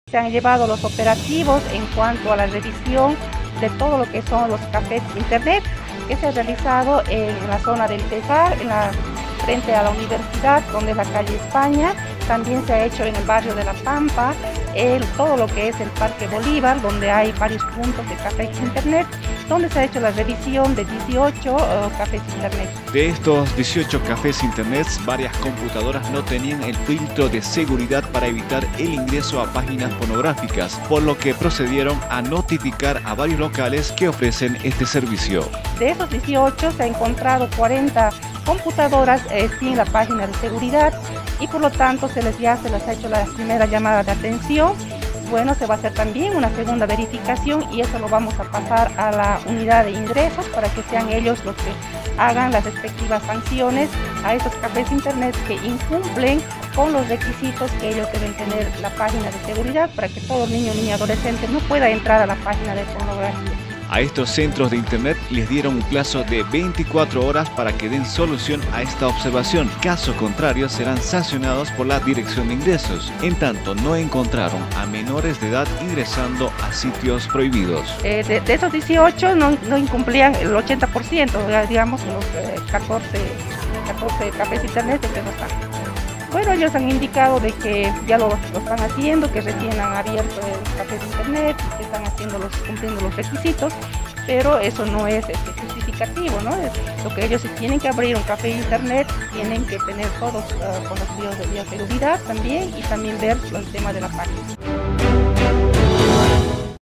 Se han llevado los operativos en cuanto a la revisión de todo lo que son los cafés internet que se ha realizado en la zona del Tejar, frente a la universidad, donde es la calle España. También se ha hecho en el barrio de La Pampa, todo lo que es el Parque Bolívar, donde hay varios puntos de cafés internet, donde se ha hecho la revisión de 18 cafés internet. De estos 18 cafés internet, varias computadoras no tenían el filtro de seguridad para evitar el ingreso a páginas pornográficas, por lo que procedieron a notificar a varios locales que ofrecen este servicio. De esos 18 se ha encontrado 40 computadoras sin la página de seguridad y por lo tanto se les ha hecho la primera llamada de atención. Bueno, se va a hacer también una segunda verificación y eso lo vamos a pasar a la unidad de ingresos para que sean ellos los que hagan las respectivas sanciones a esos cafés internet que incumplen con los requisitos que ellos deben tener la página de seguridad para que todo niño, niña, adolescente no pueda entrar a la página de pornografía. A estos centros de internet les dieron un plazo de 24 horas para que den solución a esta observación. Caso contrario, serán sancionados por la Dirección de Ingresos. En tanto, no encontraron a menores de edad ingresando a sitios prohibidos. De esos 18 no incumplían el 80%, digamos los 14 cafés internet que no están. Bueno, ellos han indicado de que ya lo están haciendo, que recién han abierto el café de internet, que están cumpliendo los requisitos, pero eso no es justificativo, ¿no? Lo que ellos, si tienen que abrir un café de internet, tienen que tener todos conocidos de bioseguridad también y también ver el tema de la página.